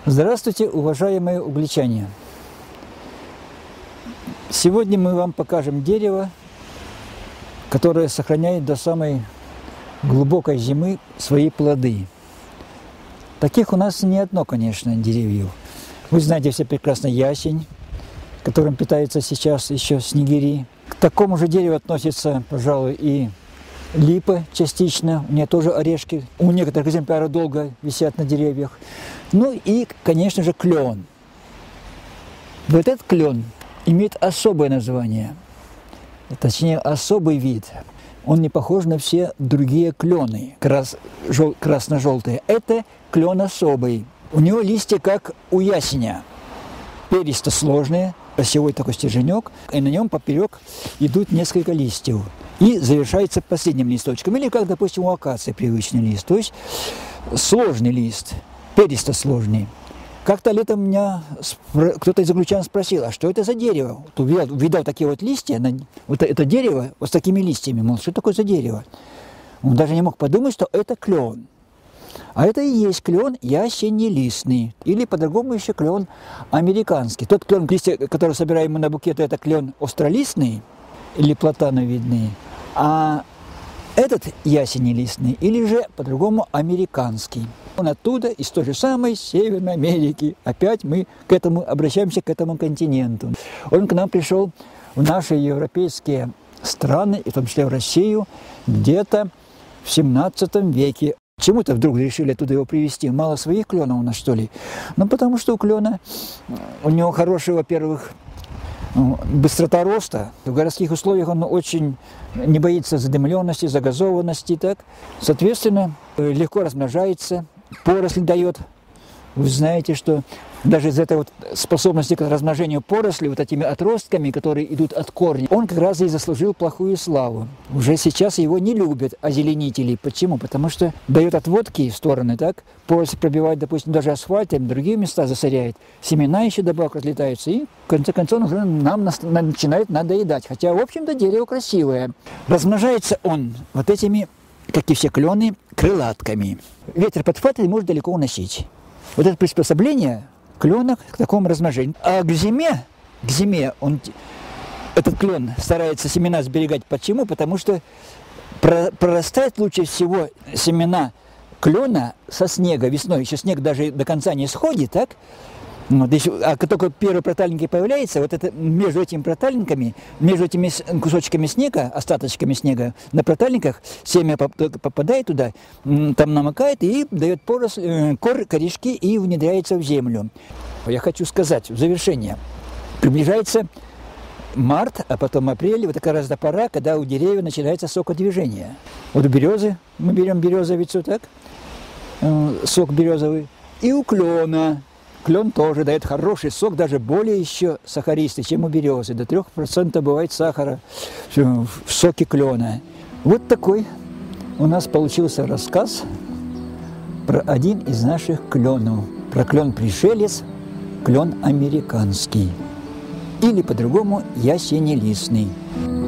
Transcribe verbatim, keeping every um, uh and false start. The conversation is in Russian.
Здравствуйте, уважаемые угличане! Сегодня мы вам покажем дерево, которое сохраняет до самой глубокой зимы свои плоды. Таких у нас не одно, конечно, деревьев. Вы знаете все прекрасно ясень, которым питаются сейчас еще снегири. К такому же дереву относится, пожалуй, и липа частично. У нее тоже орешки. У некоторых экземпляров долго висят на деревьях. Ну и, конечно же, клен. Вот этот клен имеет особое название, точнее, особый вид. Он не похож на все другие клены крас, жел, красно-желтые. Это клен особый. У него листья, как у ясеня, перисто-сложные, осевой такой стерженек, и на нем поперек идут несколько листьев. И завершается последним листочком. Или как, допустим, у акации привычный лист. То есть сложный лист, перисто-сложный. Как-то летом меня кто-то из угличан спросил, а что это за дерево? Вот увидел, увидел такие вот листья, вот это дерево вот с такими листьями, мол, что такое за дерево? Он даже не мог подумать, что это клен. А это и есть клен ясенелистный, или по-другому еще клен американский. Тот клен, листья, который собираем мы на букет, это клен остролистный, или платановидный, а этот ясенелистный, или же по-другому американский. Он оттуда, из той же самой Северной Америки. Опять мы к этому обращаемся, к этому континенту. Он к нам пришел в наши европейские страны, и в том числе в Россию, где-то в семнадцатом веке. Почему-то вдруг решили оттуда его привезти. Мало своих кленов у нас, что ли? Ну, потому что у клена, у него хороший, во-первых, быстрота роста. В городских условиях он очень не боится задымленности, загазованности. Так. Соответственно, легко размножается, поросль дает. Вы знаете, что даже из этой вот способности к размножению поросли, вот этими отростками, которые идут от корня, он как раз и заслужил плохую славу. Уже сейчас его не любят озеленители. Почему? Потому что дает отводки в стороны, так? Поросль пробивает, допустим, даже асфальтом, другие места засоряет. Семена еще добавок разлетаются, и в конце концов уже нам начинает надоедать. Хотя, в общем-то, дерево красивое. Размножается он вот этими, как и все клены, крылатками. Ветер подхватывает и может далеко уносить. Вот это приспособление клена к такому размножению. А к зиме, к зиме он, этот клен старается семена сберегать. Почему? Потому что прорастает лучше всего семена клена со снега весной. Еще снег даже до конца не сходит, так? Вот, еще, а как только первые протальники появляются, вот это между этими протальниками, между этими кусочками снега, остаточками снега на протальниках, семя попадает туда, там намокает и дает поросль, кор, корешки и внедряется в землю. Я хочу сказать в завершение, приближается март, а потом апрель, вот такая раз до пора, когда у деревьев начинается сокодвижение. Вот у березы, мы берем березовицу, так, сок березовый, и у клена. Клен тоже дает хороший сок, даже более еще сахаристый, чем у березы. До трех процентов бывает сахара в соке клена. Вот такой у нас получился рассказ про один из наших кленов. Про клен-пришелец, клен американский. Или по-другому ясенелистный.